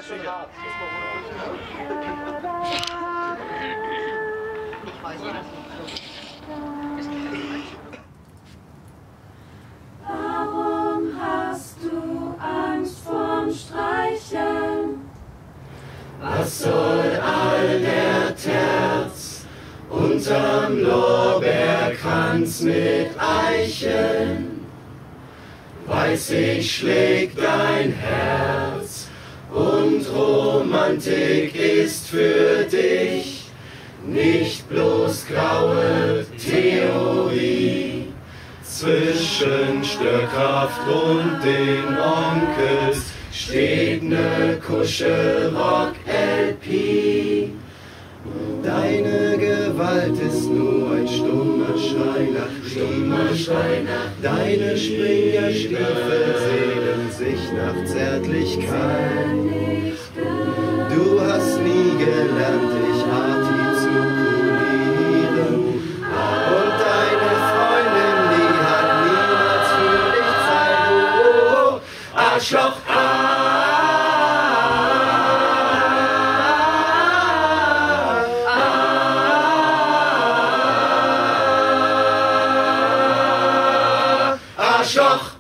schon hart. Ich weiß nicht. Warum hast du Angst vorm Streicheln? Was soll all der Terz unterm Lorbeerkranz mit Eicheln? Weiß ich, schlägt dein Herz und Romantik ist für dich nicht bloß graue Theorie. Zwischen Störkraft und den Onkels steht ne Kuschelrock-LP. Deine Gewalt ist nur ein stummer Schrei nach Deine Springerstiefel sehnen sich nach Zärtlichkeit. Du hast nie gelernt, dich artikulieren. Und deine Freundin, die hat niemals für dich Zeit. Oh, Arschloch, Arschloch!